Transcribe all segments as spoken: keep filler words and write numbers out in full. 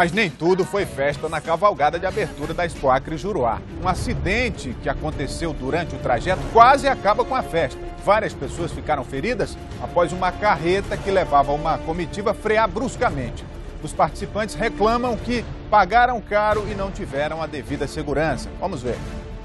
Mas nem tudo foi festa na cavalgada de abertura da Expo Acre Juruá. Um acidente que aconteceu durante o trajeto quase acaba com a festa. Várias pessoas ficaram feridas após uma carreta que levava uma comitiva frear bruscamente. Os participantes reclamam que pagaram caro e não tiveram a devida segurança. Vamos ver.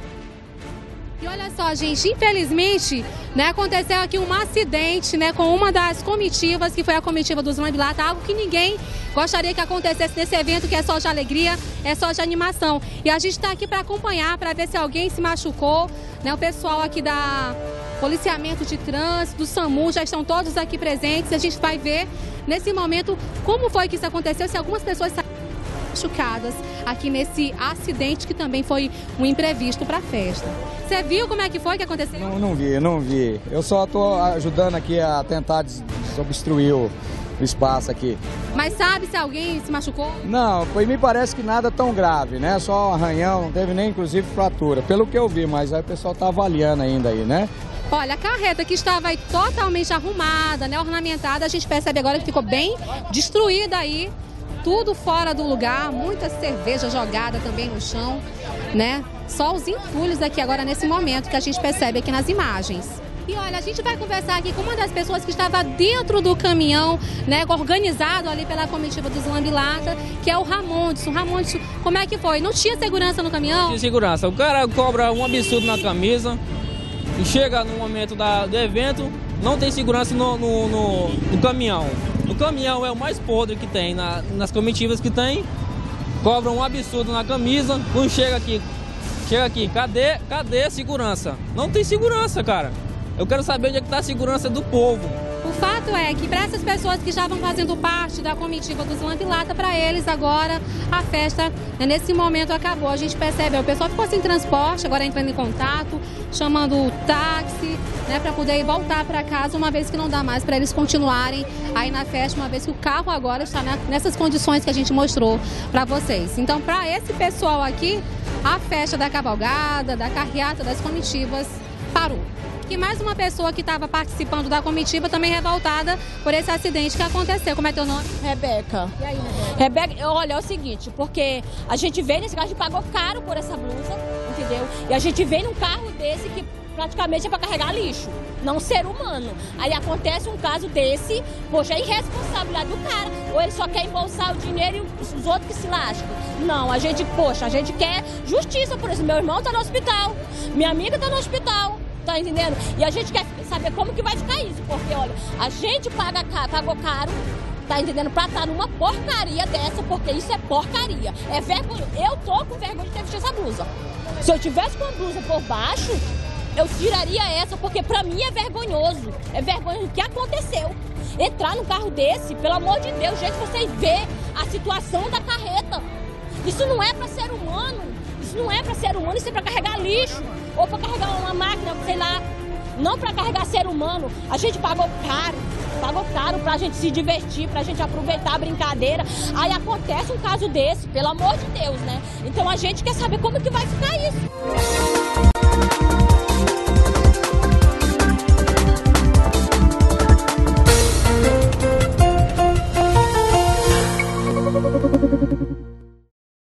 E olha só, gente, infelizmente, né, aconteceu aqui um acidente, né, com uma das comitivas, que foi a comitiva dos Lambilata, algo que ninguém gostaria que acontecesse nesse evento, que é só de alegria, é só de animação. E a gente está aqui para acompanhar, para ver se alguém se machucou, né, o pessoal aqui da Policiamento de Trânsito, do SAMU, já estão todos aqui presentes, e a gente vai ver, nesse momento, como foi que isso aconteceu, se algumas pessoas saíram machucadas aqui nesse acidente que também foi um imprevisto para a festa. Você viu como é que foi que aconteceu? Não, não vi, não vi. Eu só estou ajudando aqui a tentar desobstruir o espaço aqui. Mas sabe se alguém se machucou? Não, me parece que nada tão grave, né? Só um arranhão, não teve nem inclusive fratura. Pelo que eu vi, mas aí o pessoal está avaliando ainda aí, né? Olha, a carreta que estava aí totalmente arrumada, né, ornamentada, a gente percebe agora que ficou bem destruída aí. Tudo fora do lugar, muita cerveja jogada também no chão, né? Só os entulhos aqui agora nesse momento que a gente percebe aqui nas imagens. E olha, a gente vai conversar aqui com uma das pessoas que estava dentro do caminhão, né, organizado ali pela comitiva dos Lambilata, que é o Ramondson. Ramondson, como é que foi? Não tinha segurança no caminhão? Não tinha segurança. O cara cobra um absurdo na camisa e chega no momento da, do evento, não tem segurança no, no, no, no caminhão. O caminhão é o mais podre que tem, na, nas comitivas que tem, cobram um absurdo na camisa, quando chega aqui, chega aqui, cadê, cadê a segurança? Não tem segurança, cara. Eu quero saber onde é que está a segurança do povo. O fato é que para essas pessoas que estavam fazendo parte da comitiva dos Lambilata, para eles agora a festa, né, nesse momento acabou. A gente percebe, o pessoal ficou sem transporte, agora entrando em contato, chamando o táxi, né, para poder voltar para casa, uma vez que não dá mais para eles continuarem aí na festa, uma vez que o carro agora está na, nessas condições que a gente mostrou para vocês. Então, para esse pessoal aqui, a festa da cavalgada, da carreata, das comitivas parou. E mais uma pessoa que estava participando da comitiva também revoltada por esse acidente que aconteceu. Como é teu nome? Rebeca. E aí, Rebeca? Rebeca, olha, é o seguinte, porque a gente veio nesse carro, a gente pagou caro por essa blusa, entendeu? E a gente veio num carro desse que praticamente é para carregar lixo, não ser humano. Aí acontece um caso desse, poxa, é irresponsabilidade do cara. Ou ele só quer embolsar o dinheiro e os outros que se lascam. Não, a gente, poxa, a gente quer justiça por isso. Meu irmão tá no hospital, minha amiga tá no hospital. Tá entendendo? E a gente quer saber como que vai ficar isso, porque olha, a gente paga caro, pagou caro, tá entendendo? Pra estar numa porcaria dessa, porque isso é porcaria. É vergonha. Eu tô com vergonha de ter vestido essa blusa. Se eu tivesse com a blusa por baixo, eu tiraria essa, porque pra mim é vergonhoso. É vergonha do que aconteceu. Entrar num carro desse, pelo amor de Deus, gente, vocês vê a situação da carreta. Isso não é pra ser humano. Isso não é para ser humano, isso é para carregar lixo ou para carregar uma máquina, sei lá. Não para carregar ser humano. A gente pagou caro, pagou caro para a gente se divertir, para a gente aproveitar a brincadeira. Aí acontece um caso desse, pelo amor de Deus, né? Então a gente quer saber como que vai ficar isso.